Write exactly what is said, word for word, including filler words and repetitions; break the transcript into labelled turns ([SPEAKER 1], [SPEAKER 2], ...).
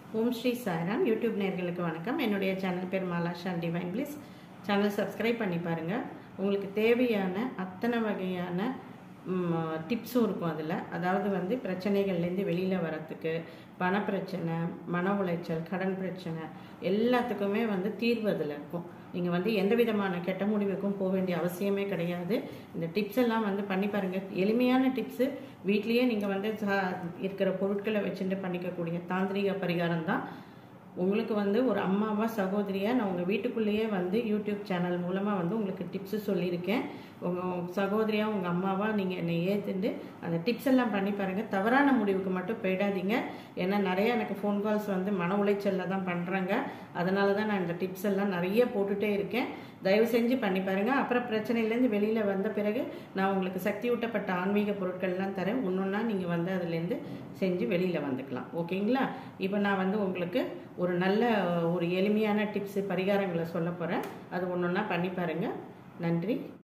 [SPEAKER 1] ஓம் Sri Sairam YouTube நேயர்களுக்கு வணக்கம். என்னுடைய சேனல் பேர் Malasha divine bliss. Channel subscribe பண்ணி பாருங்கள். உங்களுக்கு தேவையான அத்தனை வகையான டிப்ஸும் இருக்கும் அதில். அதாவது வந்து பிரச்சனைகள்லேருந்து வெளியில் வரத்துக்கு, பணப்பிரச்சனை, மன உளைச்சல், கடன் பிரச்சனை எல்லாத்துக்குமே வந்து தீர்வு அதில் இருக்கும். நீங்கள் வந்து எந்த விதமான கெட்ட முடிவுக்கும் போக வேண்டிய அவசியமே கிடையாது. இந்த டிப்ஸ் எல்லாம் வந்து பண்ணி பாருங்கள். எளிமையான டிப்ஸு, வீட்லேயே நீங்கள் வந்து இருக்கிற பொருட்களை வச்சுட்டு பண்ணிக்கக்கூடிய தாந்திரிக பரிகாரம் தான். உங்களுக்கு வந்து ஒரு அம்மாவா சகோதரியாக நான் உங்கள் வீட்டுக்குள்ளேயே வந்து யூடியூப் சேனல் மூலமாக வந்து உங்களுக்கு டிப்ஸு சொல்லியிருக்கேன். உங்கள் சகோதரியாக உங்கள் அம்மாவாக நீங்கள் என்னை ஏற்றுண்டு அந்த டிப்ஸ் எல்லாம் பண்ணி பாருங்கள். தவறான முடிவுக்கு மட்டும் போயிடாதீங்க. ஏன்னா நிறைய எனக்கு ஃபோன் கால்ஸ் வந்து மன உளைச்சலில் தான் பண்ணுறாங்க. அதனால தான் நான் இந்த டிப்ஸ் எல்லாம் நிறைய போட்டுகிட்டே இருக்கேன். தயவு செஞ்சு பண்ணி பாருங்கள். அப்புறம் பிரச்சனையிலேருந்து வெளியில் வந்த பிறகு நான் உங்களுக்கு சக்தி ஊட்டப்பட்ட ஆன்மீக பொருட்கள்லாம் தரேன். ஒன்றொன்னா நீங்கள் வந்து அதுலேருந்து செஞ்சு வெளியில் வந்துக்கலாம். ஓகேங்களா? இப்போ நான் வந்து உங்களுக்கு ஒரு நல்ல ஒரு எளிமையான டிப்ஸு பரிகாரங்களை சொல்ல போகிறேன். அது ஒன்றொன்னா பண்ணி பாருங்கள். நன்றி.